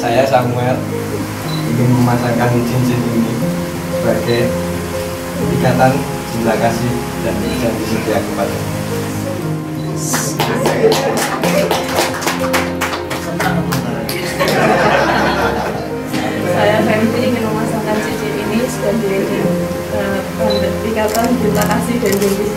saya Samuel ingin memasangkan cincin ini sebagai ikatan cinta kasih dan janji setia kepada. Saya Fenty ingin memasangkan cincin ini sebagai ikatan cinta kasih dan janji